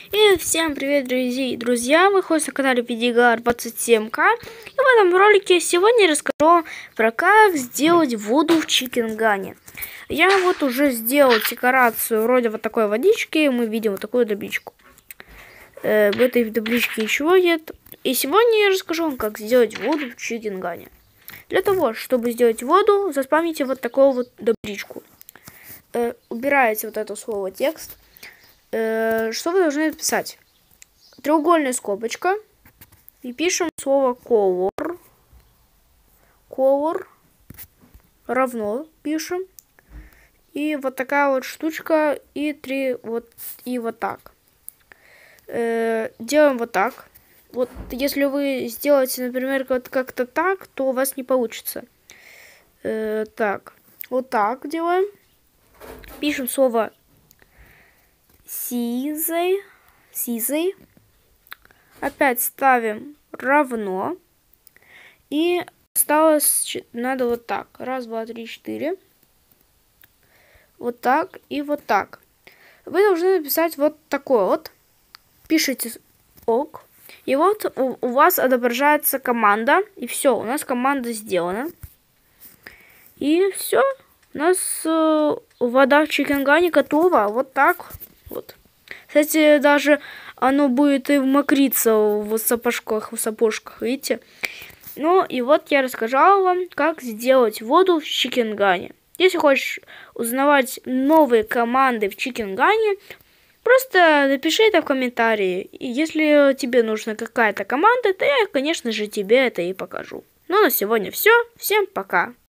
И всем привет, друзья! Вы находитесь на канале PDGar27K. И в этом ролике сегодня я расскажу про как сделать воду в чикенгане. Я вот уже сделал декорацию вроде вот такой водички. Мы видим вот такую табличку. В этой табличке ничего нет. И сегодня я расскажу вам, как сделать воду в чикенгане. Для того, чтобы сделать воду, заспамните вот такую вот табличку. Убираете вот это слово текст. Что вы должны написать? Треугольная скобочка. И пишем слово color. Color. Равно пишем. И вот такая вот штучка. И вот так. Делаем вот так. Вот если вы сделаете, например, как-то так, то у вас не получится. Так. Вот так делаем. Пишем слово сизый. Опять ставим равно. И осталось, надо вот так. 1, 2, 3, 4. Вот так и вот так. Вы должны написать вот такое вот. Пишите ок. И вот у вас отображается команда. И все, у нас команда сделана. И все. У нас вода в чикенгане готова. Вот так вот. Кстати, даже оно будет и мокриться в сапожках, видите? Ну и вот я рассказала вам, как сделать воду в чикенгане. Если хочешь узнавать новые команды в чикенгане, просто напиши это в комментарии. И если тебе нужна какая-то команда, то я, конечно же, тебе это и покажу. Ну на сегодня все. Всем пока.